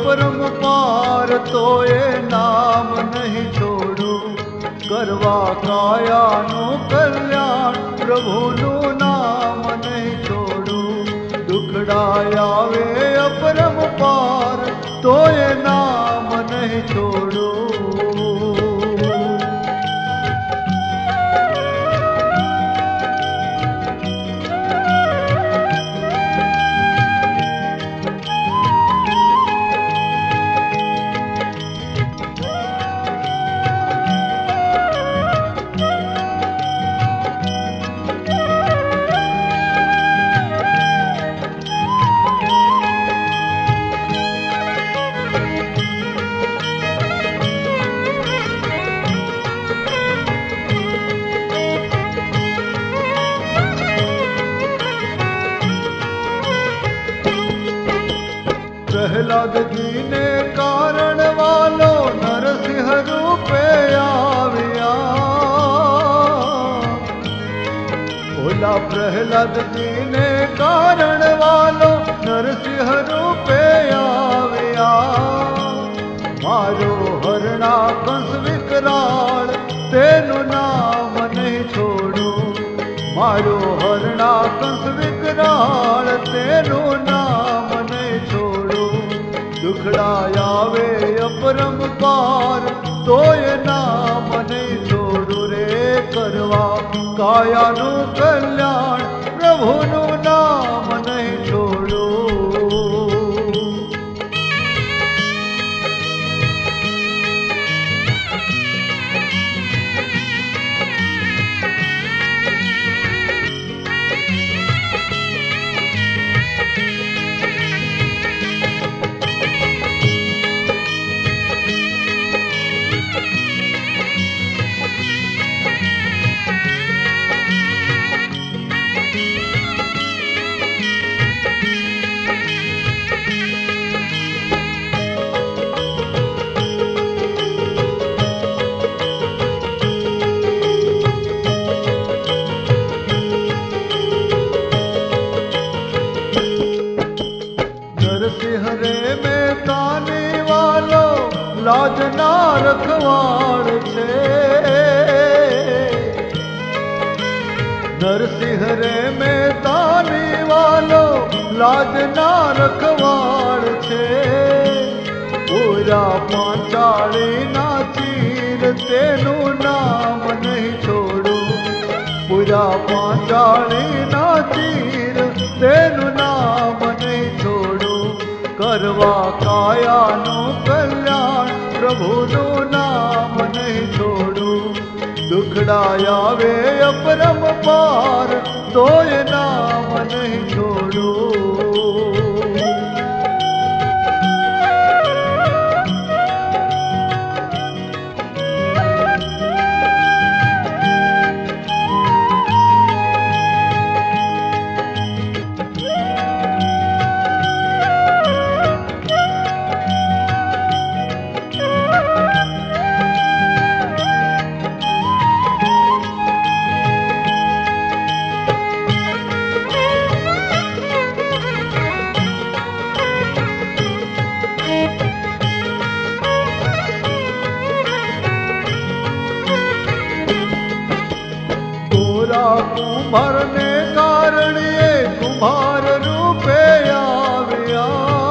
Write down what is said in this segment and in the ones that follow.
अपरंपार तो ये नाम नहीं छोड़ू। करवा कायानु कल्याण प्रभुनु नाम नहीं छोड़ू। दुखड़ा आवे अपरंपार तो ये नाम नहीं छोड़ू। प्रहलाद जी ने कारण वालो नरसिंह रूपे आविया। बोला प्रहलाद जी ने कारण वालो नरसिंह रूपे आविया। मारो हरणा कंस विकराल तेनु नाम नहीं छोड़ू। मारो हरणा कंस विकराल तेनु नाम नहीं छोड़ू। दुखड़ा आवे अपरंपार तो ये नाम नहीं छोड़ू रे। करवा कायानु कल्याण प्रभुनु नाम नहीं छोड़ू। लाज ना रखवाड़ छे। नरसिंह रे में तानी वालो लाज ना रखवाड़ छे। पूरा पांचाली ना चीर तेनु नाम नहीं छोड़ू। पूरा पांचाली ना चीर तेनु नाम नहीं छोड़ू। करवा कायानु कल्याण प्रभुनु नाम नहीं छोड़ू। दुखड़ा आवे अपरंपार तो ये नाम नहीं छोड़ू। कुंभार ने कारण ये कुंभार रूपे आविया।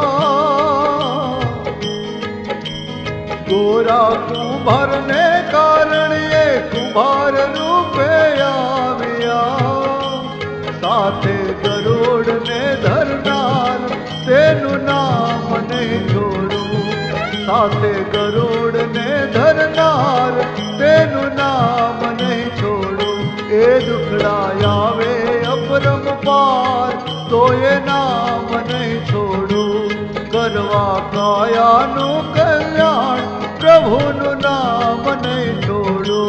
गोरा कुंभार ने कारण ये कुंभार रूपे आविया। साथे गरुड़ ने धरनार तेनु नाम नहीं छोड़ू। साथे गरुड़ ने धरनार तेनु नाम नहीं छोड़ू। ए दुखड़ा आवे अपरंपार तो ये नाम नहीं छोड़ू। करवा कायानु कल्याण प्रभुनु नाम नहीं छोड़ू।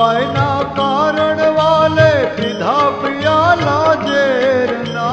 मीराबाई ना कारण वाले पीधा पियाला जेर ना,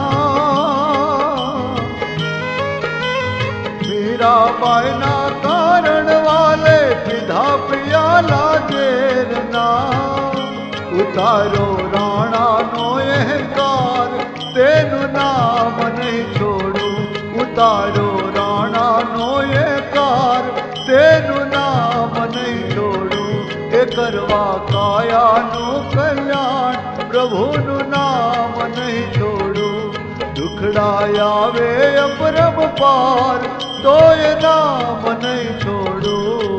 मीराबाई ना कारण वाले पीधा पियाला जेर ना, उतारो राणा नो अहंकार तेनु नाम नहीं छोड़ू, उतारो राणा नो अहंकार तेनु नाम नहीं छोड़ू, ए करवा काया नु कल्याण प्रभु नु नाम नहीं छोड़ू, दुखड़ा आवे अपरम पार तो ये नाम नहीं छोड़ू।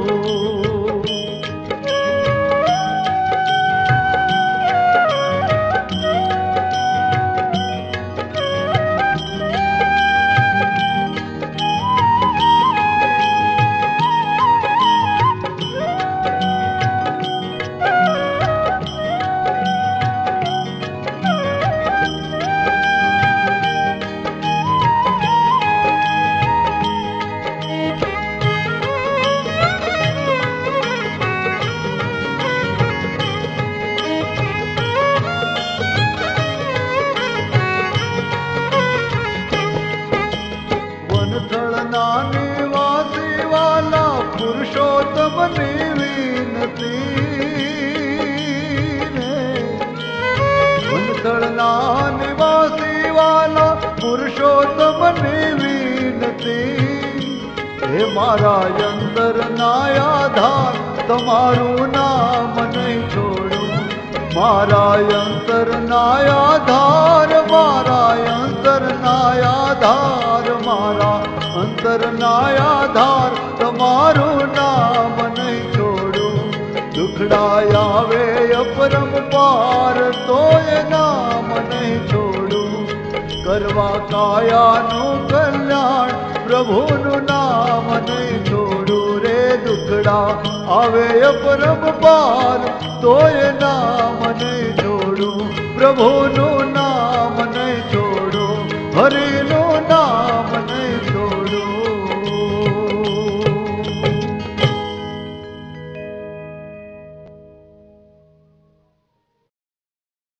पुरुषोत्तम निवीनती वनथलना निवासी वाला पुरुषोत्तम निवीनती, हे मारा अंतर नाया धार तमारू नाम नहीं छोड़ू, मारा अंतर नाया धार, मारा अंतर नाया धार, मारा अंतर नाया धार तमारू नाम नहीं छोड़ू, दुखड़ा आवे अपरम पार तो ये नाम नहीं छोड़ू, करवा काया नु कल्याण प्रभु नु नाम नहीं छोड़ू रे, दुखड़ा आवे अपरम पार तो ये नाम नहीं छोड़ू, प्रभु नु नाम नहीं छोड़ू, हरि नु